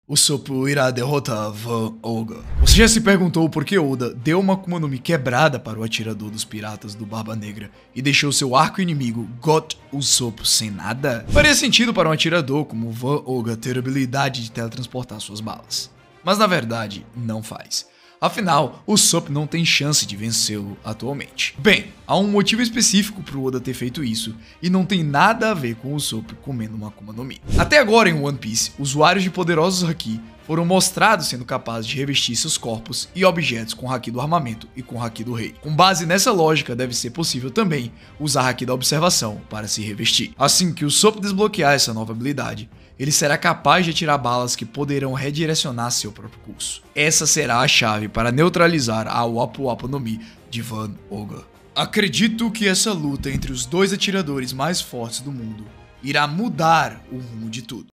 Usopp irá derrotar Van Oga. Você já se perguntou por que Oda deu uma Akuma no Mi quebrada para o atirador dos piratas do Barba Negra e deixou seu arco-inimigo Got Usopp sem nada? Faria sentido para um atirador como Van Oga ter a habilidade de teletransportar suas balas. Mas na verdade, não faz. Afinal, Usopp não tem chance de vencê-lo atualmente. Bem, há um motivo específico para o Oda ter feito isso, e não tem nada a ver com o Usopp comendo uma Akuma no Mi. Até agora em One Piece, usuários de poderosos Haki foram mostrados sendo capazes de revestir seus corpos e objetos com o Haki do armamento e com o Haki do rei. Com base nessa lógica, deve ser possível também usar Haki da observação para se revestir. Assim que o Usopp desbloquear essa nova habilidade, ele será capaz de atirar balas que poderão redirecionar seu próprio curso. Essa será a chave para neutralizar a Wapu Wapu no Mi de Van Oga. Acredito que essa luta entre os dois atiradores mais fortes do mundo irá mudar o rumo de tudo.